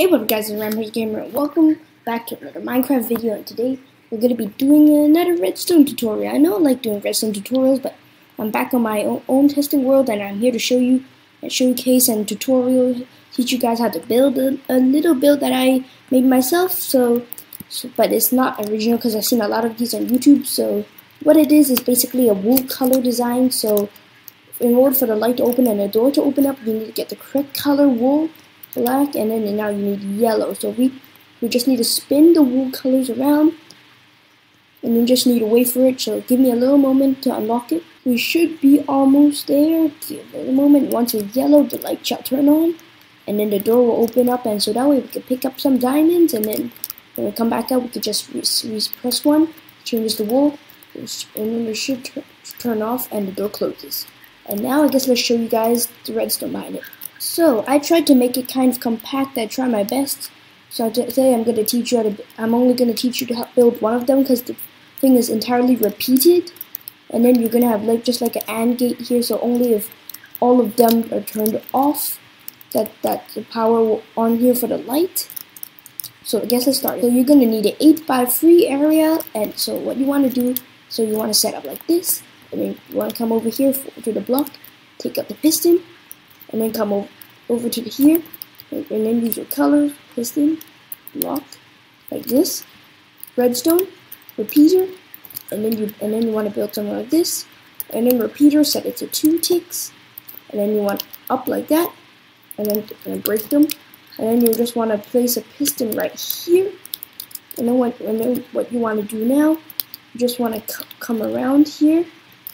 Hey what up guys, it's Rampage Gamer and welcome back to another Minecraft video, and today we're going to be doing another Redstone tutorial. I know I like doing Redstone tutorials, but I'm back on my own testing world and I'm here to show you and showcase and tutorial, teach you guys how to build a little build that I made myself. But it's not original because I've seen a lot of these on YouTube. So what it is basically a wool color design. So in order for the light to open and the door to open up, you need to get the correct color wool. Black, and then now you need yellow. So we just need to spin the wool colors around, and then just need to wait for it. So give me a little moment to unlock it. We should be almost there. Give it a moment. Once it's yellow, the light shall turn on, and then the door will open up, and so that way we can pick up some diamonds, and then when we come back out, we can just press one, changes the wool, and then it should turn off, and the door closes. And now I guess let's show you guys the redstone behind it. So I tried to make it kind of compact. I tried my best. So today I'm going to teach you how to. I'm only going to teach you to help build one of them because the thing is entirely repeated. And then you're going to have just like an AND gate here. So only if all of them are turned off, that the power will on here for the light. So I guess let's start. So you're going to need an 8x3 area. And so what you want to do? So you want to set up like this, and then you want to come over here to the block, take up the piston. And then come over to here, and then use your color, piston, block, like this, redstone, repeater, and then you want to build something like this, and then repeater, set it to 2 ticks, and then you want up like that, and then break them, and then you just want to place a piston right here, and then what you want to do now, you just want to come around here,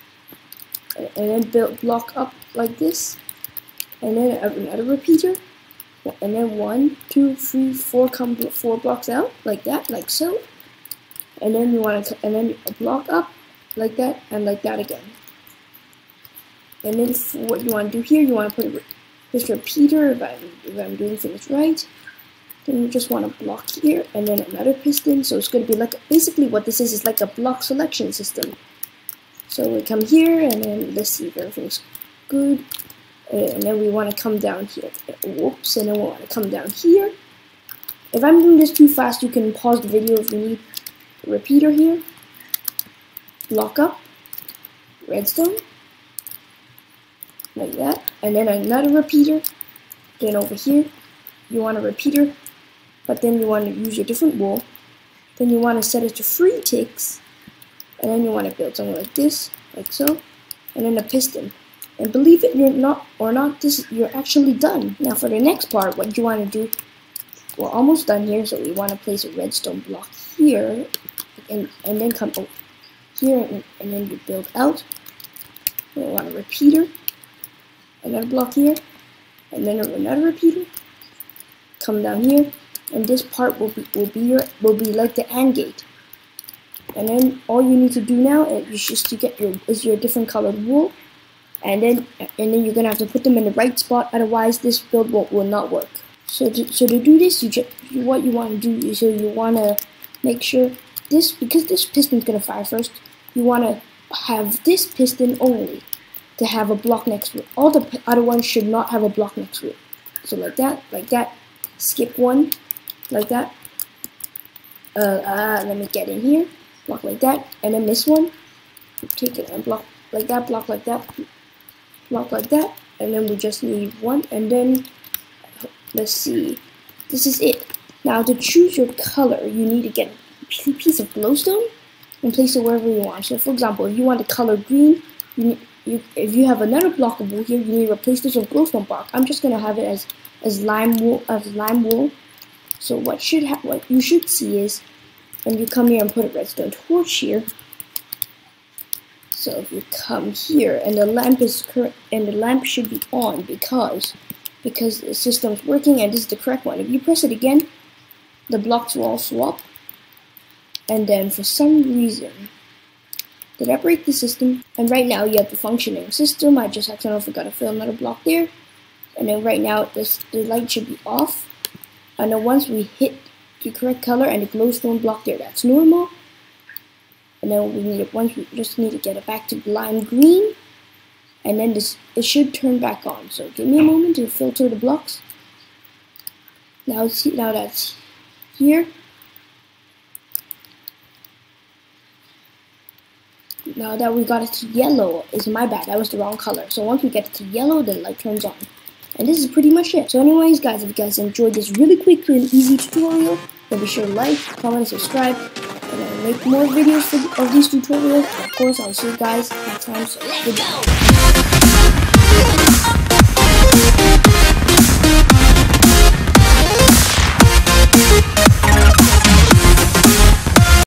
and then block up like this. And then another repeater, and then 1, 2, 3, 4 come 4 blocks out like that, like so. And then you want to, and then a block up like that, and like that again. And then for what you want to do here, you want to put this repeater. If I'm doing things right, then you just want to block here, and then another piston. So it's going to be like basically what this is like a block selection system. So we come here, and then let's see if everything's good. And then we want to come down here. Whoops, and then we want to come down here. If I'm doing this too fast, you can pause the video if you need. Repeater here. Block up. Redstone. Like that. And then another repeater. Then over here, you want a repeater, but then you want to use your different wool. Then you want to set it to 3 ticks. And then you want to build something like this, like so. And then a piston. And believe it or not, you're actually done. Now for the next part, what you want to do, we're almost done here, so we want to place a redstone block here, and then come over here, and then you build out. And we want a repeater, another block here, and then another repeater. Come down here, and this part will be like the AND gate. And then all you need to do now is just to get your different colored wool. And then you're gonna have to put them in the right spot. Otherwise, this build will not work. So to do this, what you want to do is you want to make sure because this piston's gonna fire first. You want to have this piston only to have a block next to it. All the other ones should not have a block next to it. So like that. Skip one, like that. Let me get in here. Block like that, and then miss one. Take it and block like that. Block like that. Block like that, and then we just need one, and then let's see, this is it. Now to choose your color, you need to get a piece of glowstone and place it wherever you want. So for example, if you want the color green, if you have another block of wool here, you need to replace this with glowstone block. I'm just gonna have it as lime wool. So what you should see is when you come here and put a redstone torch here. So if you come here and the lamp should be on because the system's working and this is the correct one. If you press it again, the blocks will all swap. And then for some reason, did I break the system? And right now you have the functioning system. I just accidentally forgot to fill another block there. And then right now the light should be off. And then once we hit the correct color and the glowstone block there, that's normal. And then we just need to get it back to lime green, and then it should turn back on. So give me a moment to filter the blocks. Now that's here. Now that we got it to yellow, is my bad, that was the wrong color. So once we get it to yellow, the light turns on. And this is pretty much it. So anyways, guys, if you guys enjoyed this really quick and easy tutorial, then be sure to like, comment, and subscribe. And I'll make more videos of these tutorials. And of course, I'll see you guys next time. So goodbye.